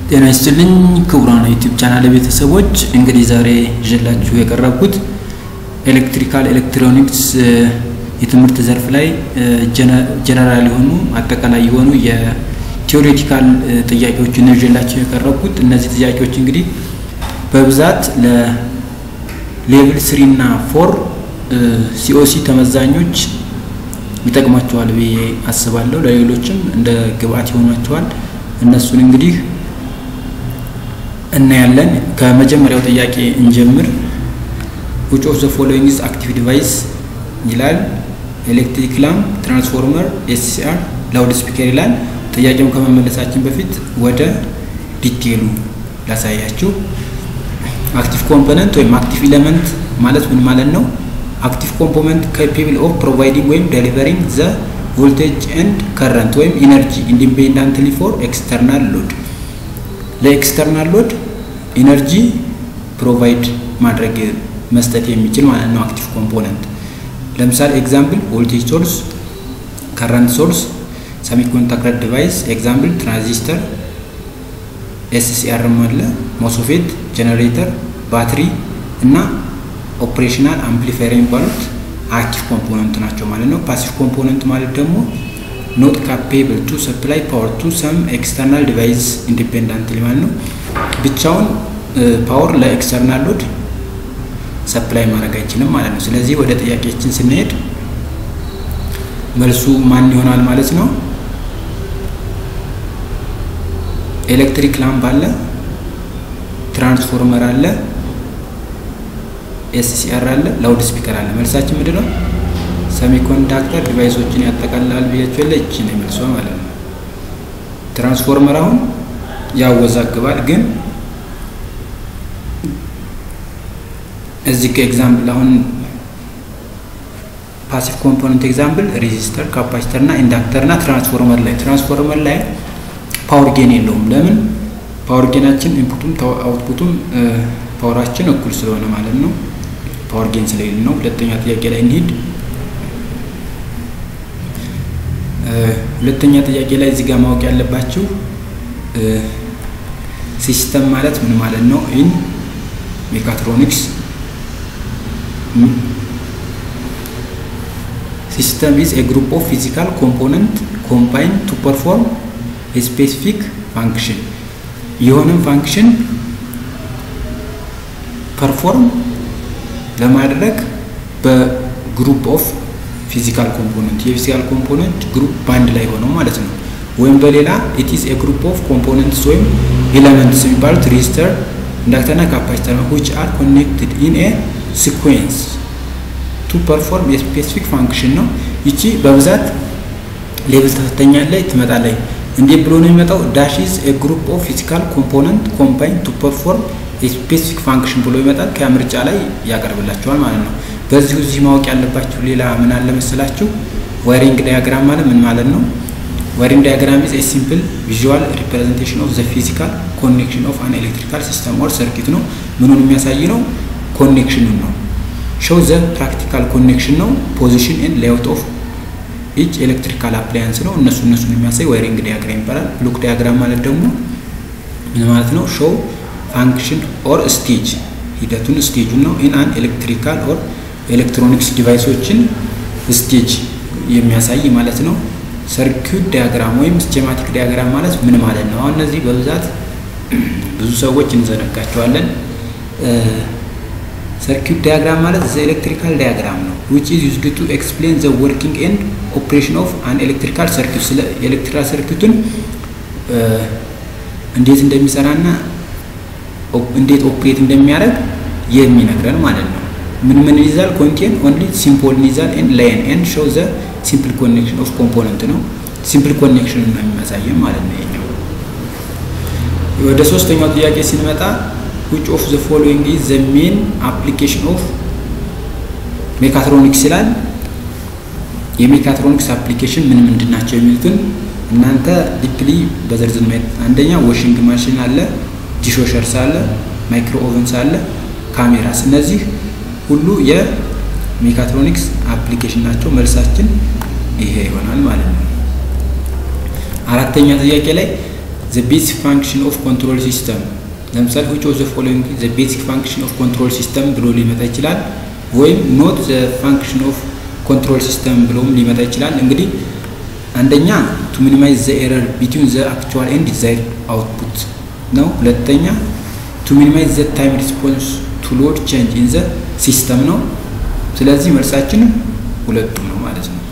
ጤና ይስጥልኝ ክቡራን ዩቲዩብ ቻናል ቤተሰቦች እንግዲህ ዛሬ ይዤላችሁ የቀረብኩት ኤሌክትሪካል ኤሌክትሮኒክስ የትምህርት ዘርፍ ላይ ጀነራል የሆኑ አጠቃላይ የሆኑ የቲዮሬቲካል ጥያቄዎችን ይዤላችሁ የቀረብኩት እነዚህ ጥያቄዎች እንግዲህ በብዛት ለሌቭል 3 እና 4 ሲኦሲ ተመዛኞች ይጠቅማቸዋል ብዬ አስባለሁ ለሌሎችም እንደ ግብአት ይሆናቸዋል እነሱን እንግዲህ እናያለን ከመጀመሪያው ጥያቄ እንጀምር which of the following is active device ይላል ኤሌክትሪክ ላምፕ ትራንስፎርመር ኤስሲአር ላውድ ስፒከር ይላል ጥያቄውን ከመመለሳችን በፊት ወደ ዲቴሉ ላሳያችሁ active component ወይም active element ማለት ምን ማለት ነው active component capable of providing ወይም delivering the voltage and current ወይም energy independently for external load ለኤክስተርናል ሎድ ኢነርጂ ፕሮቫይድ ማድረግ መስጠት የሚችል ማለት ነው አክቲቭ ኮምፖነንት ለምሳሌ ኤግዛምፕል ቮልቴጅ ሶርስ ከረንት ሶርስ ሰሚኮንዳክተር ዲቫይስ ኤግዛምፕል ትራንዚስተር ኤስሲአር ማለት ሞስፌት ጄነሬተር ባትሪ እና ኦፕሬሽናል አምፕሊፋየር የሚባሉት አክቲቭ ኮምፖነንት ናቸው ማለት ነው ፓሲቭ ኮምፖነንት ማለት ደግሞ not capable to supply power to some external device independently ማለት ነው ብቻውን ፓወር ለኤክስተርናል ሎድ ሰፕላይ ማድረግ አይችልም ማለት ነው ስለዚህ ወደ ጥያቄያችን ስንሄድ መልሱ ማን ይሆናል ማለት ነው ኤሌክትሪክ ላምፕ አለ ትራንስፎርመር አለ ኤስሲአር አለ ላውድ ስፒከር አለ መልሳችን ምንድነው ሰሚኮንዳክተር ዲቫይሶችን ያጠቃልላል ቢያቸው ለእቺ ነው መልሶ ማለት ነው ትራንስፎርመር አሁን ያወዛግባል ግን እዚህ ከኤግዛምፕል አሁን ፓሲቭ ኮምፖነንት ኤግዛምፕል ሬዚስተር ካፓሲተር እና ኢንዳክተር እና ትራንስፎርመር ላይ ፓወር ጌን የለውም ለምን ፓወር ጌናችን ኢንፑቱም አውትፑቱም ፓወራችን እኩል ስለሆነ ማለት ነው ፓወር ጌን ስለሌለ ነው ሁለተኛ ጥያቄ ላይ እንሂድ ሁለተኛ ጥያቄ ላይ እዚህ ጋር ማወቅ ያለባችሁ ሲስተም ማለት ምን ማለት ነው ኢን ሜካትሮኒክስ system is a group of physical components combined to perform a specific function የሆነን ፋንክሽን ፐርፎርም ለማድረግ በግሩፕ ኦፍ ፊዚካል ኮምፖነንት የፊዚካል ኮምፖነንት ግሩፕ ባንድ ላይ ሆነው ማለት ነው ወይም በሌላ it is a group of components ወይም ኤሌመንትስ የሚባሉት ሬዚስተር ኢንዳክተር እና ካፓሲተር which are connected in a sequence to perform a specific function ነው እቺ በብዛት ሌቭል ተፈተኛ ላይ ትመጣለች እንዴ ብሎ ነው የሚመጣው dash is a group of physical components combined to perform a specific function ብሎ ይመጣል ከምርጫ ላይ ያቀርብላችኋል ማለት ነው በዚሁ እዚህ ማወቅ ያለባችሁ ሌላ ምን አለ መሰላችሁ ዋይሪንግ ዳያግራም ማለት ምን ማለት ነው ዋይሪንግ ዳያግራም is a simple visual representation of the physical connection of an electrical system or circuit ነው ምኑን የሚያሳይ ነው ኮኔክሽኑ ነው show the practical connection ነው position and layout of each electrical appliance ነው እነሱን የሚያሳይ ዋይሪንግ ዳያግራም ይባላል ብሎክ ዳያግራም ማለት ደግሞ ምን ማለት ነው show function or stage ሂደቱን ስቴጁን ነው in an electrical or electronics ዲቫይሶችን ስቴጅ የሚያሳይ ማለት ነው ሰርኪዩት ዳያግራም ወይም ስኬማቲክ ዳያግራም ማለት ምን ማለት ነው አሁን እነዚህ በብዛት ብዙ ሰዎች እንዘነጋቸዋለን circuit diagram ማለት the electrical diagram ነው which is used to explain the working and operation of an electrical circuit ስለ ኤሌክትሪካል ሰርኪዩትን እንዴት እንደሚሰራና እንዴት ኦፕሬት እንደሚያደርግ የሚነግረን ማለት ነው ምን ይዛል contain only simple ይዛል and line and show the simple connection of component ነው simple connection ነው የሚያሳየን ማለት ነው ይሄኛው ወደ ሶስተኛው ጥያቄ ሲንመጣ which of the following is the main application of mechatronics ይላል የሜካትሮኒክስ አፕሊኬሽን ምን ምንድናቸው የሚሉትን እናንተ ዲፕሊ በዝርዝር ማለት አንደኛ ዋሺንግ ማሽን አለ ዲሽወሸርስ አለ ማይክሮ ኦቨንስ አለ ካሜራስ እነዚህ ሁሉ የሜካትሮኒክስ አፕሊኬሽን ናቸው መልሳችን ይሄ ይሆናል ማለት ነው አራተኛ ጥያቄ ላይ the basic function of control system ለምሳሌ which of the following the basic function of control system ብሎ ሊመጣ ይችላል ወይም not the function of control system ብሎም ሊመጣ ይችላል እንግዲህ አንደኛ to minimize the error between the actual and desired output ነው ሁለተኛ to minimize the time response to load change in the system ነው ስለዚህ መልሳችን ሁለቱም ነው ማለት ነው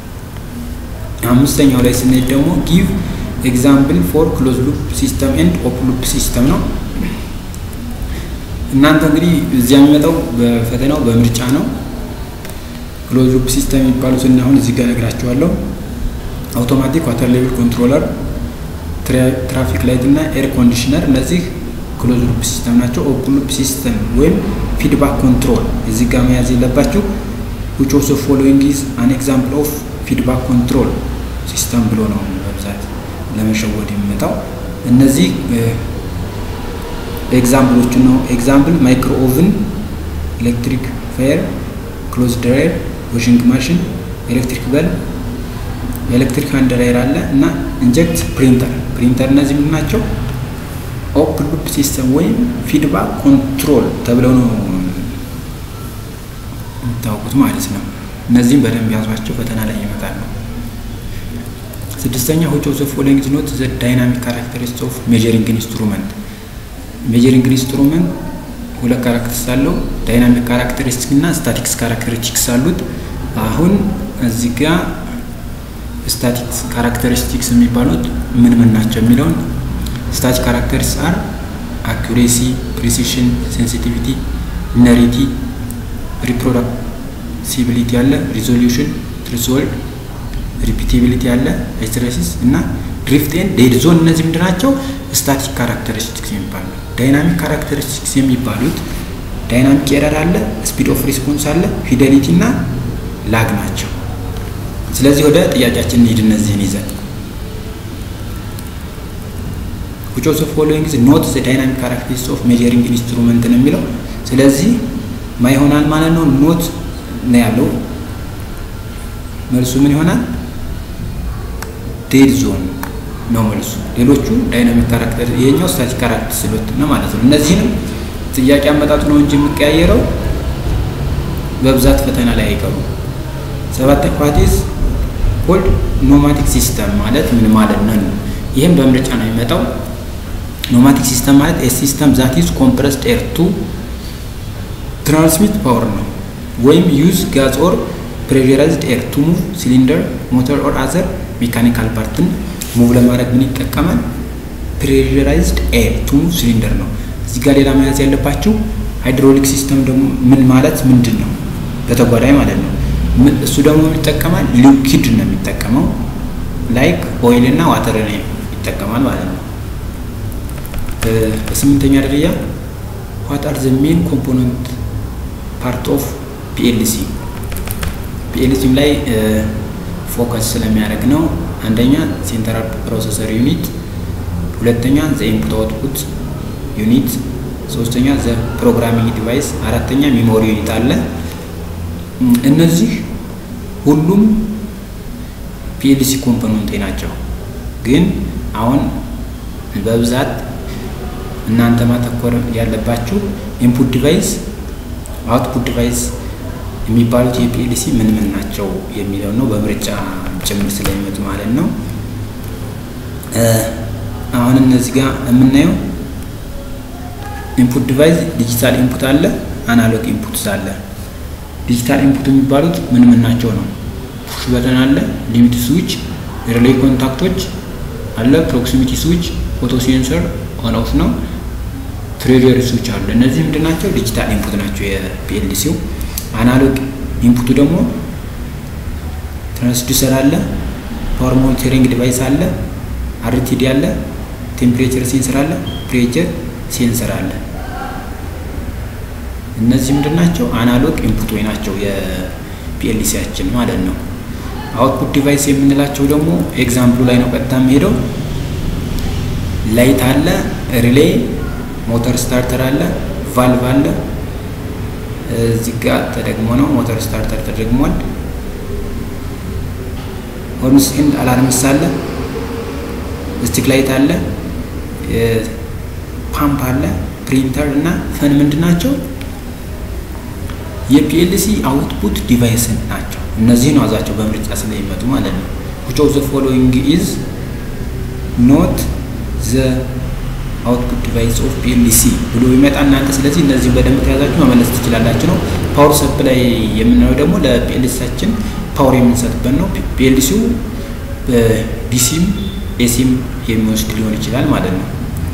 አምስተኛው ላይ ስንሄድ ደግሞ give example for closed loop system and open loop system ነው እናንተ እንግዲህ እዚያ የሚመጣው በፈተናው በምርጫ ነው closed loop system የሚባሉትን አሁን እዚህ ጋር ነግራችኋለሁ automatic water level controller traffic light እና air conditioner እነዚህ closed loop system ናቸው open loop system ወይም feedback control እዚህ ጋር መያዝ የለባችሁ which of the following is an example of feedback control system ብሎ ነው በብዛት ለመሸወድ የሚመጣው እነዚህ ኤግዛምፕሎች ነው ኤግዛምፕል ማይክሮ ኦቨን ኤሌክትሪክ ፋየር ክሎዝ ድራየር ዋሺንግ ማሽን ኤሌክትሪክ በል ኤሌክትሪክ ሃንድ ድራየር አለ እና ኢንጀክት ፕሪንተር እነዚህ ምን ናቸው ኦፕን ሉፕ ሲስተም ወይም ፊድባክ ኮንትሮል ተብለው ነው ታውቁት ማለት ነው እነዚህም በደንብ ያዟቸው ፈተና ላይ ይመጣሉ ስድስተኛ which of the following is not the dynamic characteristics of measuring instrument ሁለት ካራክተሪስቲክስ አለው ዳይናሚክ ካራክተሪስቲክስ እና ስታቲክስ ካራክተሪስቲክስ አሉት አሁን እዚህ ጋር ስታቲክስ ካራክተሪስቲክስ የሚባሉት ምን ናቸው የሚለውን ስታቲክ ካራክተሪስቲክስ are accuracy precision sensitivity linearity reproducibility አለ resolution threshold repeatability አለ hysteresis እና drift and dead zone እነዚህ ምንድን ናቸው ስታቲክ ካራክተሪስቲክስ የሚባሉት ዳይናሚክ ካራክተሪስቲክስ የሚባሉት ዳይናሚክ ኤረር አለ ስፒድ ኦፍ ሪስፖንስ አለ ፊደሊቲ እና ላግ ናቸው ስለዚህ ወደ ጥያቄያችን እንሂድ እነዚህን ይዘን which of the following is not the dynamic characteristics of measuring instrument ነው የሚለው ስለዚህ ማይሆናል ማለት ነው ኖት ነው ያለው መልሱ ምን ይሆናል ዴድ ዞን ነው መልሱ ሌሎቹ ዳይናሚክ ካራክተር ይሄኛው ስታቲክ ካራክተር ስለሆነ ነው ማለት ነው እነዚህንም ጥያቄ አመጣጡ ነው እንጂ የሚቀያየረው በብዛት ፈተና ላይ አይቀርም ሰባተኛ ፓርቲስ ኮልድ ኖማቲክ ሲስተም ማለት ምን ማለት ነው ይሄም በምርጫ ነው የሚመጣው ኖማቲክ ሲስተም ማለት a system that is compressed air to transmit power ነው ወይም use gas or pressurized air to move cylinder motor or other mechanical part ሙቭ ለማድረግ ምን ይጠቀማል pressurized air to move cylinder ነው እዚህ ጋር ሌላ መያዝ ያለባችሁ ሃይድሮሊክ ሲስተም ደግሞ ምን ማለት ምንድነው በተጓዳኝ ማለት ነው እሱ ደግሞ ይጠቀማል ሊኩዊድ ነው የሚጠቀመው ላይክ ኦይል እና ዋተር ነው ይጠቀማል ማለት ነው በስምንተኛ ደረጃ what are the main component part of PLC ላይ ፎከስ ስለሚያደርግ ነው አንደኛ ሴንትራል ፕሮሰሰር ዩኒት ሁለተኛ ዘ ኢንፑት አውትፑት ዩኒት ሶስተኛ ዘ ፕሮግራሚንግ ዲቫይስ አራተኛ ሜሞሪ ዩኒት አለ እነዚህ ሁሉም PLC ኮምፖነንት ናቸው ግን አሁን በብዛት እናንተ ማተኮር ያለባችሁ ኢንፑት ዲቫይስ አውትፑት ዲቫይስ የሚባሉት የPLC ምን ናቸው የሚለው ነው በምርጫ ጭምር ስለሚመጡ ማለት ነው አሁን እነዚህ ጋር የምናየው ኢንፑት ዲቫይስ ዲጂታል ኢንፑት አለ አናሎግ ኢንፑት አለ ዲጂታል ኢንፑት የሚባሉት ምን ናቸው ነው ፑሽ በተን አለ ሊሚት ስዊች ሪሌይ ኮንታክቶች አለ ፕሮክሲሚቲ ስዊች ፎቶ ሴንሰር ኦን ኦፍ ነው ትሬጀሪ ስዊች አለ እነዚህ ምንድን ናቸው ዲጂታል ኢንፑት ናቸው የPLCው አናሎግ ኢንፑት ደግሞ ትራንስዱሰር አለ ፓወር ሞኒተሪንግ ዲቫይስ አለ RTD አለ ቴምፕሬቸር ሴንሰር አለ ፕሬሸር ሴንሰር አለ እነዚህ ምንድን ናቸው አናሎግ ኢንፑት ወይ ናቸው የPLCያችን ማለት ነው አውትፑት ዲቫይስ የምንላቸው ደግሞ ኤግዛምፕሉ ላይ ነው ቀጥታ የሚሄደው ላይት አለ ሪሌይ ሞተር ስታርተር አለ ቫልቭ አለ እዚህ ጋር ተደግሞ ነው ሞተር ስታርተር ተደግሟል ሆርንስ ኤንድ አላርምስ አለ ስቲክ ላይት አለ ፓምፕ አለ፣ ፕሪንተር እና ፈን ምንድናቸው? የፒኤልሲ አውትፑት ዲቫይስ ናቸው። እነዚህ ነው አዛቸው በምርጫ ስለሚመጡ ማለት ነው። which of the following is not the output device of PLC ብሎ ይመጣ እናንተ። ስለዚህ እነዚህ በደንብ ተያዛችሁ መመለስ ትችላላችሁ ነው። ፓወር ሰፕላይ የምንለው ደግሞ ለፒኤልሲያችን ፓወር የምንሰጥበት ነው። ፒኤልሲው ዲሲም ኤሲም የሚወስድ ሊሆን ይችላል ማለት ነው።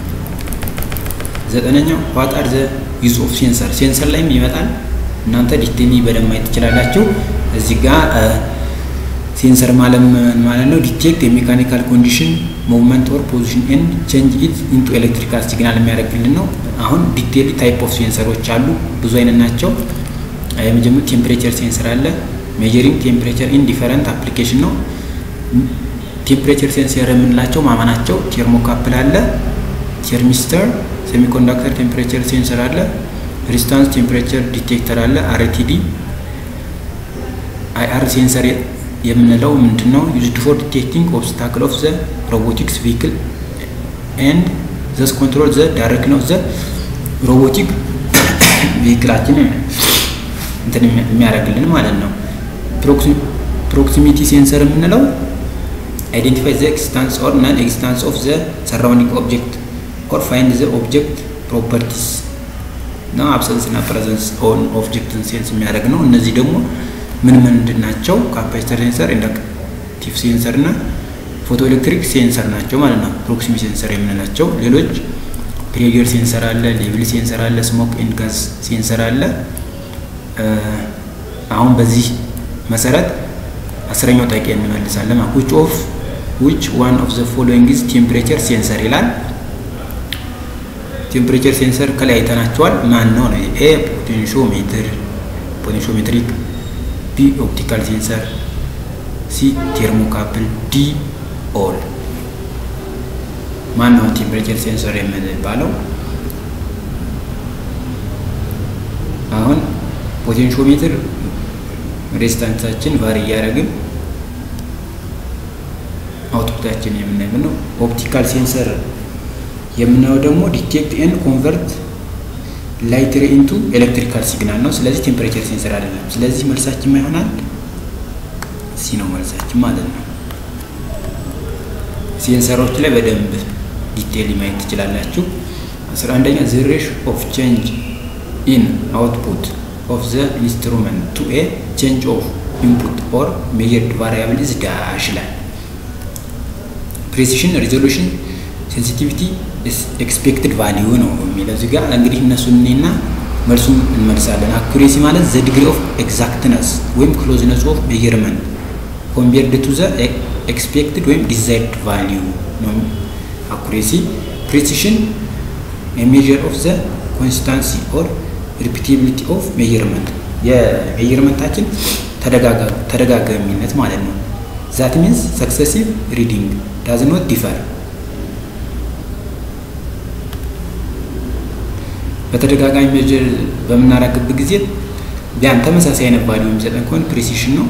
ዘጠነኛው what are the use of sensor ሴንሰር ላይም ይመጣል። እናንተ ዲቴይሊ በደንብ ማየት ትችላላችሁ። እዚህ ጋር ሴንሰር ማለት ነው ዲቴክት የሜካኒካል ኮንዲሽን ሙቭመንት ኦር ፖዚሽን ኤንድ ቼንጅ ኢት ኢንቱ ኤሌክትሪካል ሲግናል የሚያደርግልን ነው። አሁን ዲቴይሊ ታይፕ ኦፍ ሴንሰሮች አሉ፣ ብዙ አይነት ናቸው። የመጀመሪያው ቴምፕሬቸር ሴንሰር አለ። ሜጀሪንግ ቴምፕሬቸር ኢን ዲፈረንት አፕሊኬሽን ነው። ቴምፕሬቸር ሴንሰር የምንላቸው ማማናቸው ቴርሞካፕል አለ፣ ቴርሚስተር፣ ሴሚኮንዳክተር ቴምፕሬቸር ሴንሰር አለ፣ ሪስታንስ ቴምፕሬቸር ዲቴክተር አለ፣ አርቲዲ። አይአር ሴንሰር የምንለው ምንድነው? ዩዝድ ፎር ዲቴክቲንግ ኦብስታክል ኦፍ ዘ ሮቦቲክስ ቪክል ኤንድ ዘስ ኮንትሮል ዘ ዳይሬክሽን ኦፍ ዘ ሮቦቲክ ቪክላችን እንትን የሚያደርግልን ማለት ነው። ፕሮክሲሚቲ ሴንሰር የምንለው አይደንቲፋይ ዘ ኤግዚስተንስ ኦር ናን ኤግዚስተንስ ኦፍ ዘ ሰራውንዲንግ ኦብጀክት ኦር ፋይንድ ዘ ኦብጀክት ፕሮፐርቲስ ነው። አብሰንስ እና ፕሬዘንስ ኦን ኦብጀክትን ሴንስ የሚያደርግ ነው። እነዚህ ደግሞ ምን ናቸው? ካፓሲተር ሴንሰር፣ ኢንዳክቲቭ ሴንሰር እና ፎቶ ኤሌክትሪክ ሴንሰር ናቸው ማለት ነው። ፕሮክሲሚቲ ሴንሰር የምንላቸው ሌሎች ፕሬሸር ሴንሰር አለ፣ ሌቭል ሴንሰር አለ፣ ስሞክ ኤንድ ጋዝ ሴንሰር አለ። አሁን በዚህ መሰረት 10ኛው ጥያቄ እንመልሳለን። which one of the following is temperature sensor ይላል። ቴምፕሬቸር ሴንሰር ከላይ አይተናቸዋል። ማን ነው? ኤ ፖቴንሺዮሜትሪክ፣ ቢ ኦፕቲካል ሴንሰር፣ ሲ ቴርሞካፕል፣ ዲ ኦል። ማን ነው ቴምፕሬቸር ሴንሰር የምንባለው? አሁን ፖቴንሺዮሜትር ሬዚስታንሳችን ቫሪ እያደረግን አውትፑታችን የምናየው ነው። ኦፕቲካል ሴንሰር የምናየው ደግሞ ዲቴክት ኤንድ ኮንቨርት ላይት ሬይ ኢንቱ ኤሌክትሪካል ሲግናል ነው። ስለዚህ ቴምፕሬቸር ሴንሰር አይደለም። ስለዚህ መልሳችን ምን ይሆናል? ሲ ነው መልሳችን ማለት ነው። ሴንሰሮች ላይ በደንብ ዲቴይል ማየት ትችላላችሁ። 11ኛ the ratio of change in output of the instrument to a change of input or measured variable is dash ላይ precision, resolution, sensitivity, expected value ነው የሚለው እዚህ ጋር እንግዲህ እነሱንና መልሱን እንመልሳለን። accuracy ማለት the degree of exactness ወይም closeness of measurement compared to the expected ወይም desired value ነው accuracy. precision a measure of the consistency or repeatability of measurement የሜዥርመንታችን ተደጋጋሚነት ማለት ነው። that means successive reading does not differ በተደጋጋሚ ሜጀር በመናረግበት ጊዜ ያን ተመሳሳይ አይነት ቫልዩ የሚሰጠን ከሆነ ፕሪሲሽን ነው።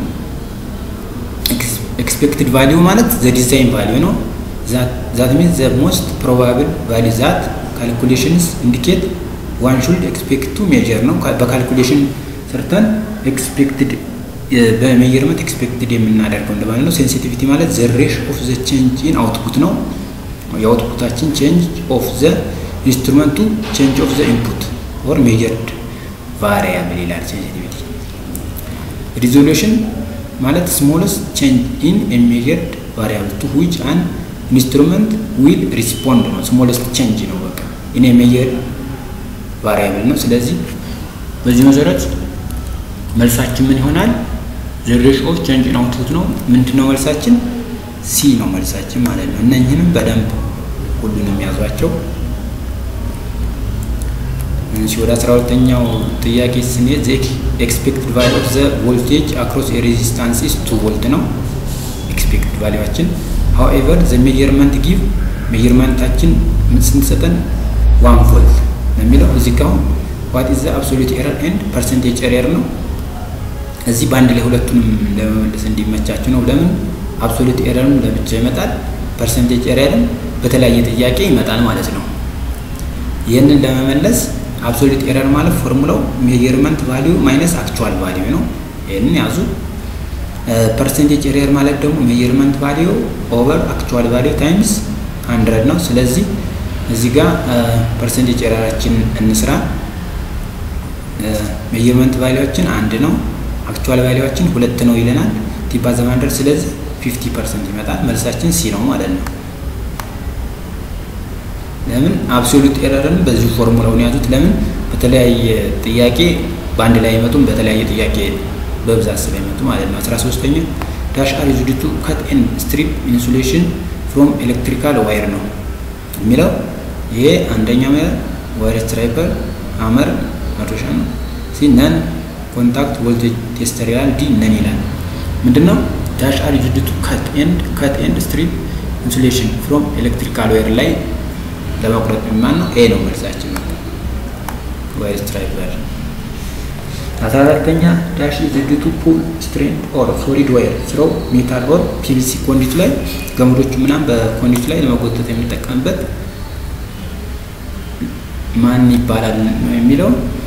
expected value ማለት the design value ነው። that means the most probable value that calculations indicate one should expect to measure ነው። በካልኩሌሽን ሰርተን expected በሜጀርመንት ኤክስፔክትድ የምናደርገው እንደማለት ነው። ሴንሲቲቪቲ ማለት the ratio of the change in output ነው። የአውትፑታችን change of the instrument to change of the input or measured variable ይላል ሴንሲቲቪቲ። resolution ማለት smallest change in a measured variable to which an instrument will respond ነው። smallest change ነው በቃ in a measured variable ነው። ስለዚህ በዚህ መሰረት መልሳችን ምን ይሆናል? the ratio of change in output ነው። ምንድነው መልሳችን? ሲ ነው መልሳችን ማለት ነው። እነኚህንም በደንብ ሁሉንም ያዟቸው። እሺ ወደ 12ኛው ጥያቄ ስንሄድ the expected value of the voltage across a resistance is 2 volt ነው expected valueችን። however the measurement give measurementታችን ስንሰጠን 1 volt ነው የሚለው እዚህ ጋር what is the absolute error and percentage error ነው። እዚህ ባንድ ላይ ሁለቱንም ለመመለስ እንዲመቻችሁ ነው። ለምን አብሶሉት ኤረርም ለብቻ ይመጣል፣ ፐርሰንቴጅ ኤረርም በተለያየ ጥያቄ ይመጣል ማለት ነው። ይህንን ለመመለስ አብሶሉት ኤረር ማለት ፎርሙላው ሜዠርመንት ቫልዩ ማይነስ አክቹዋል ቫልዩ ነው። ይህንን ያዙ። ፐርሰንቴጅ ኤረር ማለት ደግሞ ሜዠርመንት ቫልዩ ኦቨር አክቹዋል ቫልዩ ታይምስ 100 ነው። ስለዚህ እዚህ ጋር ፐርሰንቴጅ ኤረራችን እንስራ። ሜዠርመንት ቫልዩአችን 1 ነው፣ አክቹዋል ቫልዩአችን 2 ነው ይለናል። ዲቫይድ ባይ 100 ስለዚህ 50% ይመጣል። መልሳችን ሲ ነው ማለት ነው። ለምን አብሶሉት ኤረርን በዚህ ፎርሙላውን ያዙት። ለምን በተለያየ ጥያቄ በአንድ ላይ አይመጡም፣ በተለያየ ጥያቄ በብዛት ስለሚመጡ ማለት ነው። 13ኛ ዳሽ አር ዩዝድ ቱ ካት ኤንድ ስትሪፕ ኢንሱሌሽን ፍሮም ኤሌክትሪካል ዋየር ነው የሚለው። ይሄ አንደኛው ዋየር ስትራይፐር ሃመር መዶሻ ነው። ሲ ነን ኮንታክት ቮልቴጅ ቴስተር ይላል። ዲ ነን ይላል። ምንድነው ዳሽ አር ዩዝድ ቱ ካት ኤንድ ስትሪፕ ኢንሱሌሽን ፍሮም ኤሌክትሪካል ዋየር ላይ ለማቁረጥ የሚማን ነው። ኤ ነው መልሳችን ነው። ዋየር ስትራይፐር 14ኛ ዳሽ ዩዝድ ቱ ፑል ስትሬንድ ኦር ሶሊድ ዋየር ስሮ ሜታል ኦር ፒቪሲ ኮንዲት ላይ ገመዶቹ ምናምን በኮንዲት ላይ ለመጎተት የሚጠቀምበት ማን ይባላል ነው የሚለው።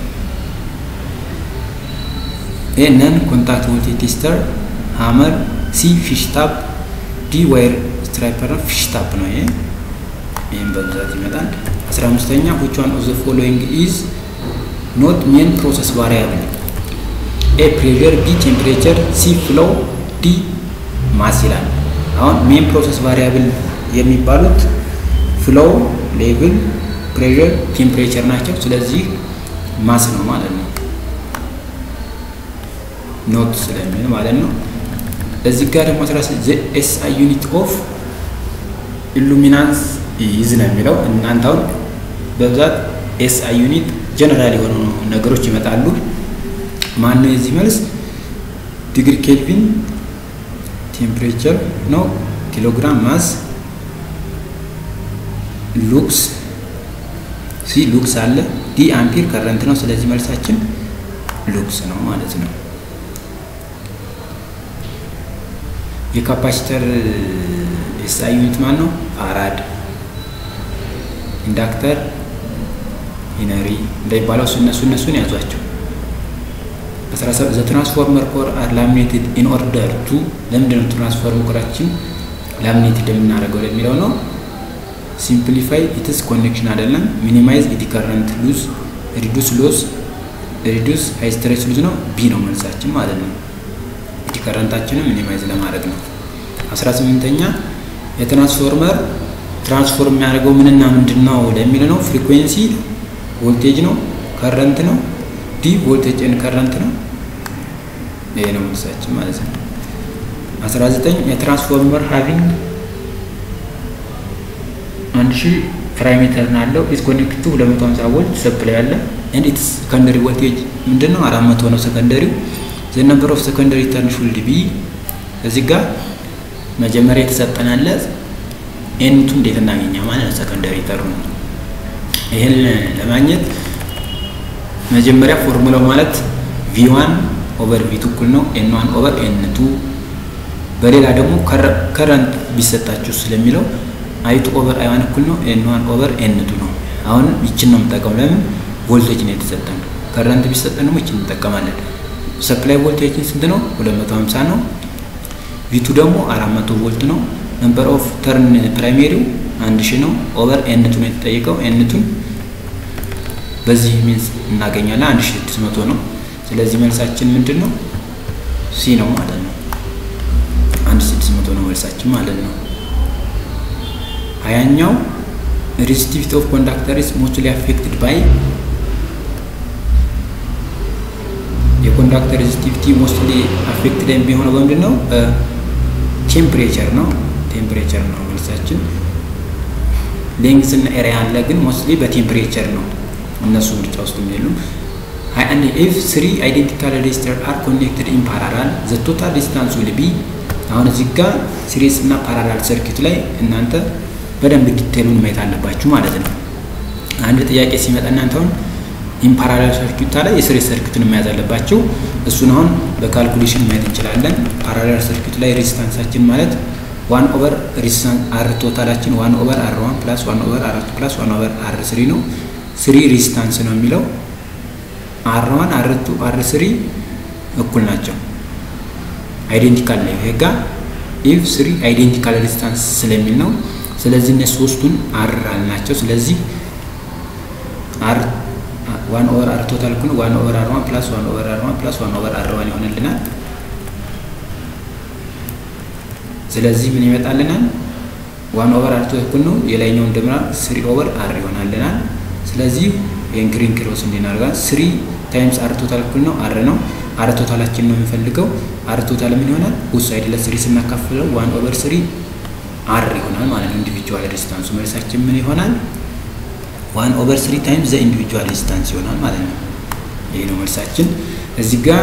ኤ ነን ኮንታክት ቮልቴጅ ቴስተር፣ ሃመር፣ ሲ ፊሽ ታፕ፣ ዲ ዋየር ስትራይፐር ነው። ፊሽ ታፕ ነው ይሄ። ይሄን በብዛት ይመጣል። 15ኛ which one of the following is not main process variable? ኤ ፕሬሸር፣ ቢ ቴምፕሬቸር፣ ሲ ፍሎው፣ ዲ ማስ ይላል። አሁን ሜን ፕሮሰስ ቫሪያብል የሚባሉት ፍሎው፣ ሌቭል፣ ፕሬሸር፣ ቴምፕሬቸር ናቸው። ስለዚህ ማስ ነው ማለት ነው። ኖት ስለሚል ማለት ነው። እዚህ ጋር ደግሞ 16 ኤስአይ ዩኒት ኦፍ ኢሉሚናንስ ይዝ ነው የሚለው። እናንተ አሁን በብዛት ኤስአይ ዩኒት ጀነራል የሆኑ ነገሮች ይመጣሉ። ማን ነው የዚህ መልስ? ዲግሪ ኬልቪን ቴምፕሬቸር ነው። ኪሎግራም ማስ፣ ሉክስ፣ ሲ ሉክስ አለ፣ ዲ አምፒር ከረንት ነው። ስለዚህ መልሳችን ሉክስ ነው ማለት ነው። የካፓሲተር ኤስአይ ዩኒት ማን ነው? ፋራድ። ኢንዳክተር ሄነሪ እንዳይባለው እነሱን ያዟቸው። 17 the transformer core are laminated in order to ለምንድን ነው ትራንስፎርመር ኮራችን ላሚኔትድ የምናደርገው ለሚለው ነው። simplify its connection አይደለም። minimize the current loss፣ reduce loss፣ reduce high stress loss ነው። ቢ ነው መልሳችን ማለት ነው። the currentአችንን ሚኒማይዝ ለማድረግ ነው። 18ኛ የትራንስፎርመር ትራንስፎርም የሚያደርገው ምንና ምንድነው ለሚለው ነው። ፍሪኩዌንሲ ቮልቴጅ ነው፣ ከረንት ነው። ዲ ቮልቴጅ ኤንድ ከረንት ነው። ይሄ ነው መልሳችን ማለት ነው። 19 የትራንስፎርመር ሃቪንግ 1000 ፓራሜትር ናለው ኢዝ ኮኔክትድ ቱ 250 ቮልት ሰፕላይ አለ and its secondary voltage ምንድነው 400 ነው ሰከንደሪው። the number of secondary turn should be እዚህ ጋር መጀመሪያ የተሰጠናለ ኤንቱ እንዴት እናገኛ ማለት ሰከንደሪ ተርን። ይሄን ለማግኘት መጀመሪያ ፎርሙላው ማለት v1 ኦቨር v2 እኩል ነው n1 ኦቨር n2። በሌላ ደግሞ ከረንት ቢሰጣችሁ ስለሚለው i2 ኦቨር i1 እኩል ነው n1 ኦቨር n2 ነው። አሁን ይችን ነው የምጠቀመው። ለምን ቮልቴጅ ነው የተሰጠን። ከረንት ቢሰጠን ደግሞ ይችን እንጠቀማለን። ሰፕላይ ቮልቴጅ ስንት ነው? 250 ነው። v2 ደግሞ 400 ቮልት ነው። ነምበር ኦፍ ተርን ፕራይሜሪው 1000 ነው ኦቨር n2 ነው የተጠየቀው። n2 በዚህ ሚንስ እናገኛለን 1600 ነው። ስለዚህ መልሳችን ምንድነው? ሲ ነው ማለት ነው። 1600 ነው መልሳችን ማለት ነው። 20ኛው resistivity of conductor is mostly affected by የኮንዳክተር resistivity mostly affected የሚሆነው በምንድነው? ቴምፕሬቸር ነው። ቴምፕሬቸር ነው መልሳችን። ሌንግዝ እና ኤሪያ አለ ግን ሞስትሊ በቴምፕሬቸር ነው እነሱ ምርጫ ውስጥ የሚሉ። and if three identical resistors are connected in parallel the total distance will be አሁን እዚህ ጋር ሲሪስ እና ፓራላል ሰርኪት ላይ እናንተ በደንብ ዲቴሉን ማየት አለባችሁ ማለት ነው። አንድ ጥያቄ ሲመጣ እናንተ አሁን ኢን ፓራላል ሰርኪት ላይ የሲሪስ ሰርኪትን ማየት አለባችሁ። እሱን አሁን በካልኩሌሽን ማየት እንችላለን። ፓራላል ሰርኪት ላይ ሬዚስታንሳችን ማለት 1 ኦቨር ሬዚስታንስ R ቶታላችን 1 ኦቨር R1 ፕላስ 1 ኦቨር R2 ፕላስ 1 ኦቨር R3 ነው 3 ሬዚስታንስ ነው የሚለው R1 R2 R3 እኩል ናቸው አይዴንቲካል ነው ይሄ ጋር if 3 አይዴንቲካል ሬዚስታንስ ስለሚል ነው ስለዚህ እነሱ ሶስቱን R አልናቸው ስለዚህ R 1 ኦቨር R ቶታል ኩን 1 ኦቨር R1 ፕላስ 1 ኦቨር R1 ፕላስ 1 ኦቨር R1 ይሆንልናል ስለዚህ ምን ይመጣልናል 1 ኦቨር R ኩን ነው የላይኛው እንደምራ 3 ኦቨር R ይሆናልናል ስለዚህ ይሄን ግሪን ክሮስ እንዲናርጋ 3 ታይምስ R ቶታል ኩን ነው R ነው R ቶታላችን ነው የምንፈልገው R ቶታል ምን ይሆናል ቦስ ሳይድ ለ3 ስናካፍለው 1 ኦቨር 3 R ይሆናል ማለት ነው ኢንዲቪጁዋል ሬዚስታንስ መልሳችን ምን ይሆናል 1 ኦቨር 3 ታይምስ ዘ ኢንዲቪጁዋል ሬዚስታንስ ይሆናል ማለት ነው ይሄ ነው መልሳችን እዚህ ጋር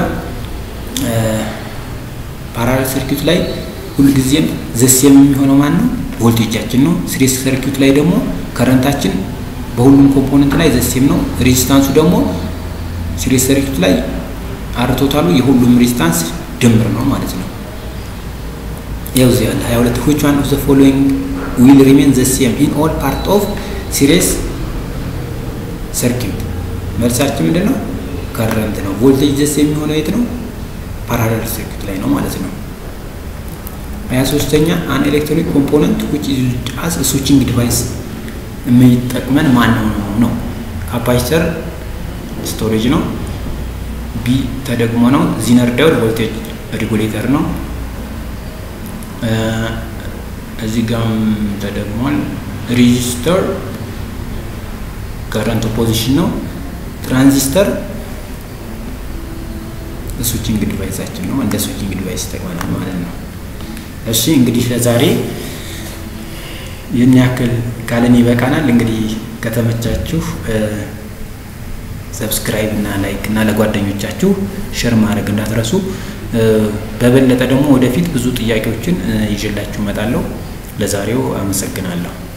ፓራለል ሰርኪዩት ላይ ሁሉ ጊዜም ዘ ሴም የሚሆነው ማን ነው ቮልቴጃችን ነው ሲሪስ ሰርኪዩት ላይ ደግሞ ከረንታችን በሁሉም ኮምፖነንት ላይ ዘ ሴም ነው ሬዚስታንሱ ደግሞ ሲሪስ ሰርኪዩት ላይ R ቶታሉ የሁሉም ሬዚስታንስ ድምር ነው ማለት ነው ያው እዚህ ያለ 22 which one of the following will remain the same in all part of series circuit መልሳችን ምንድነው ከረንት ነው ቮልቴጅ ዘ ሴም የሚሆነው የት ነው ፓራለል ሰርኪዩት ላይ ነው ማለት ነው 23ኛ an electronic component which is used as a switching device የሚጠቅመን ማን ነው ካፓሲተር ስቶሬጅ ነው ቢ ተደግሞ ነው ዚነር ዳዮድ ቮልቴጅ ሬጉሌተር ነው እዚህ ጋር ተደግሟል ሬዚስተር ከረንት ፖዚሽን ነው ትራንዚስተር ስዊቺንግ ዲቫይሳችን ነው እንደ ስዊቺንግ ዲቫይስ ተቀመጠ ማለት ነው እሺ እንግዲህ ለዛሬ ይህን ያክል ካለን ይበቃናል እንግዲህ ከተመቻችሁ ሰብስክራይብ እና ላይክ እና ለጓደኞቻችሁ ሼር ማድረግ እንዳትረሱ በበለጠ ደግሞ ወደፊት ብዙ ጥያቄዎችን ይዤላችሁ እመጣለሁ ለዛሬው አመሰግናለሁ